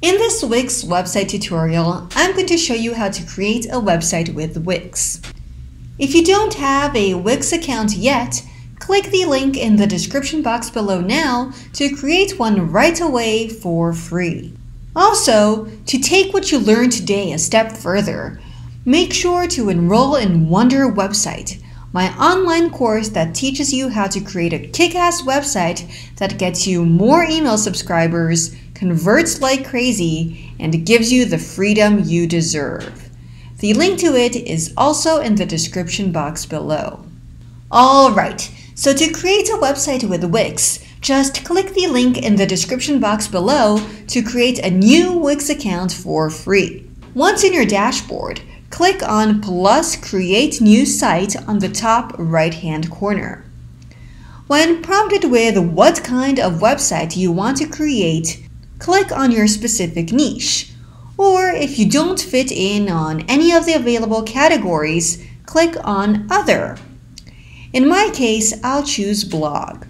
In this Wix website tutorial, I'm going to show you how to create a website with Wix. If you don't have a Wix account yet, click the link in the description box below now to create one right away for free. Also, to take what you learned today a step further, make sure to enroll in Wonder Website, my online course that teaches you how to create a kick-ass website that gets you more email subscribers, converts like crazy, and gives you the freedom you deserve. The link to it is also in the description box below. Alright, so to create a website with Wix, just click the link in the description box below to create a new Wix account for free. Once in your dashboard, click on plus Create New Site on the top right-hand corner. When prompted with what kind of website you want to create, click on your specific niche. Or if you don't fit in on any of the available categories, click on Other. In my case, I'll choose Blog.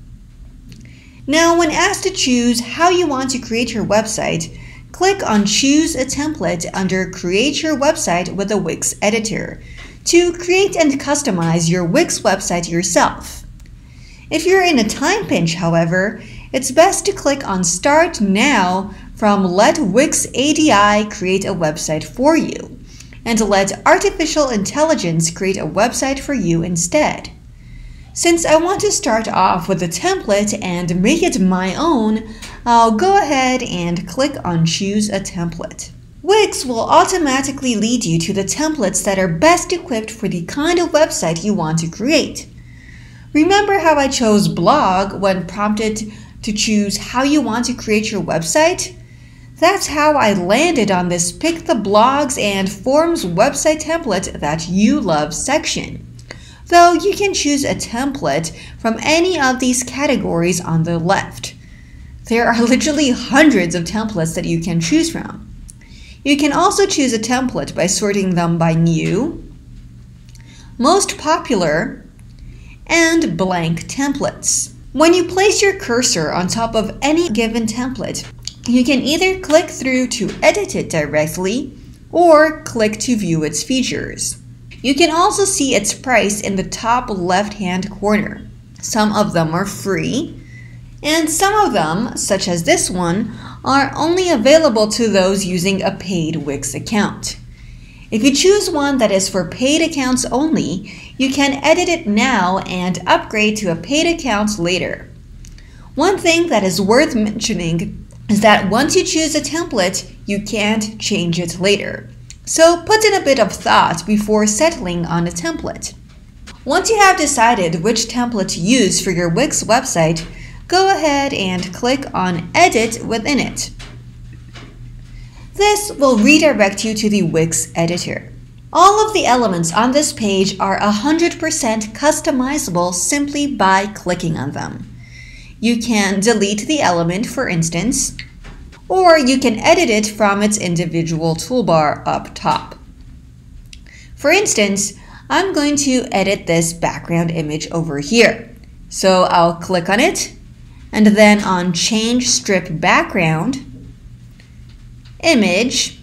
Now, when asked to choose how you want to create your website, click on Choose a Template under Create Your Website with a Wix Editor to create and customize your Wix website yourself. If you're in a time pinch, however, it's best to click on Start Now from Let Wix ADI create a website for you, and let Artificial Intelligence create a website for you instead. Since I want to start off with a template and make it my own, I'll go ahead and click on Choose a Template. Wix will automatically lead you to the templates that are best equipped for the kind of website you want to create. Remember how I chose Blog when prompted to choose how you want to create your website? That's how I landed on this Pick the Blogs and Forms website template that you love section. Though you can choose a template from any of these categories on the left. There are literally hundreds of templates that you can choose from. You can also choose a template by sorting them by New, Most Popular, and Blank Templates. When you place your cursor on top of any given template, you can either click through to edit it directly or click to view its features. You can also see its price in the top left-hand corner. Some of them are free, and some of them, such as this one, are only available to those using a paid Wix account. If you choose one that is for paid accounts only, you can edit it now and upgrade to a paid account later. One thing that is worth mentioning is that once you choose a template, you can't change it later. So put in a bit of thought before settling on a template. Once you have decided which template to use for your Wix website, go ahead and click on Edit within it. This will redirect you to the Wix editor. All of the elements on this page are 100% customizable simply by clicking on them. You can delete the element, for instance, or you can edit it from its individual toolbar up top. For instance, I'm going to edit this background image over here. So I'll click on it, and then on Change Strip Background, Image,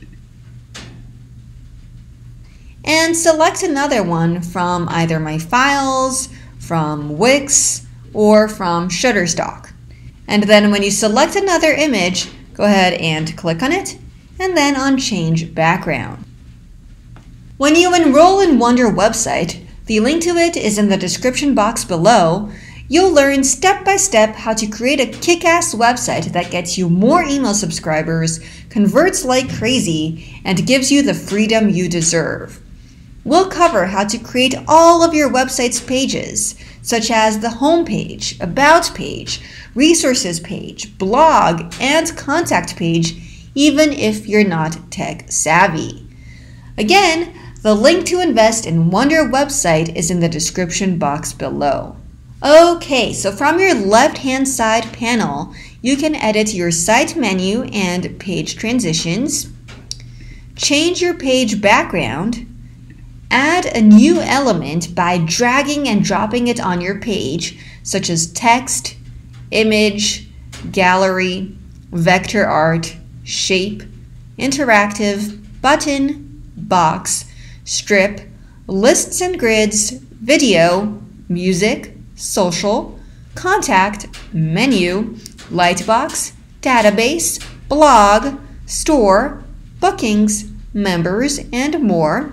and select another one from either my files, from Wix, or from Shutterstock. And then when you select another image, go ahead and click on it, and then on Change Background. When you enroll in Wonder Website, the link to it is in the description box below. You'll learn step by step how to create a kick-ass website that gets you more email subscribers, converts like crazy, and gives you the freedom you deserve. We'll cover how to create all of your website's pages, such as the home page, about page, resources page, blog, and contact page, even if you're not tech savvy. Again, the link to invest in Wonder Website is in the description box below. Okay, so from your left-hand side panel, you can edit your site menu and page transitions, change your page background, add a new element by dragging and dropping it on your page, such as text, image, gallery, vector art, shape, interactive, button, box, strip, lists and grids, video, music, social, contact, menu, lightbox, database, blog, store, bookings, members, and more.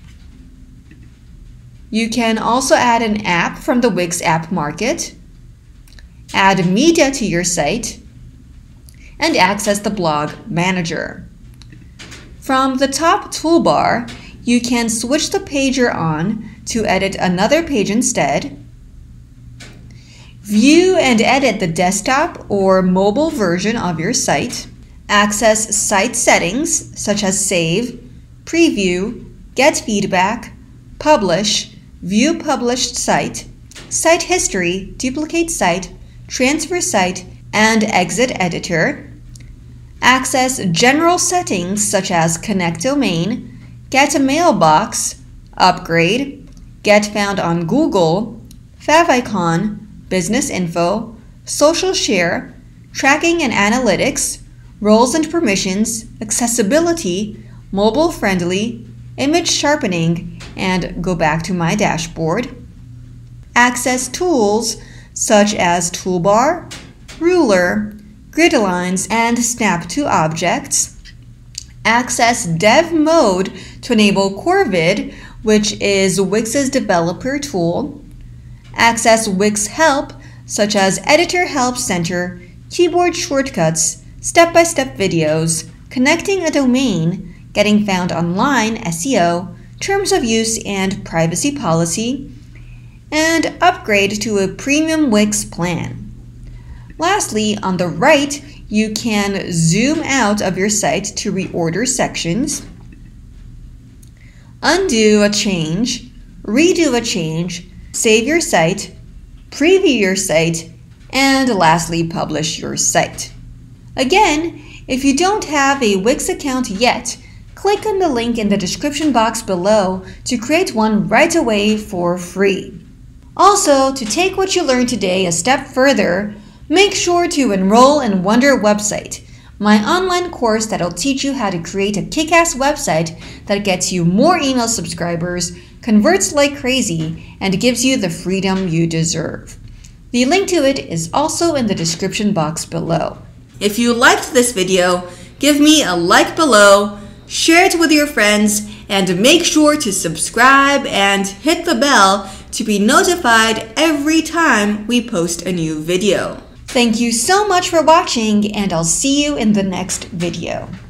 You can also add an app from the WIX app market, add media to your site, and access the blog manager. From the top toolbar, you can switch the pager on to edit another page instead, view and edit the desktop or mobile version of your site, access site settings such as save, preview, get feedback, publish, view published site, site history, duplicate site, transfer site, and exit editor, access general settings such as connect domain, get a mailbox, upgrade, get found on Google, favicon, business info, social share, tracking and analytics, roles and permissions, accessibility, mobile friendly, image sharpening, and go back to my dashboard. Access tools such as toolbar, ruler, grid lines, and snap to objects. Access dev mode to enable CoreVid, which is WIX's developer tool. Access WIX help such as editor help center, keyboard shortcuts, step-by-step videos, connecting a domain, getting found online, SEO, terms of use and privacy policy, and upgrade to a premium WIX plan. Lastly, on the right, you can zoom out of your site to reorder sections, undo a change, redo a change, save your site, preview your site, and lastly, publish your site. Again, if you don't have a WIX account yet, click on the link in the description box below to create one right away for free. Also, to take what you learned today a step further, make sure to enroll in Wonder Website, my online course that'll teach you how to create a kick-ass website that gets you more email subscribers, converts like crazy, and gives you the freedom you deserve. The link to it is also in the description box below. If you liked this video, give me a like below, share it with your friends, and make sure to subscribe and hit the bell to be notified every time we post a new video. Thank you so much for watching, and I'll see you in the next video.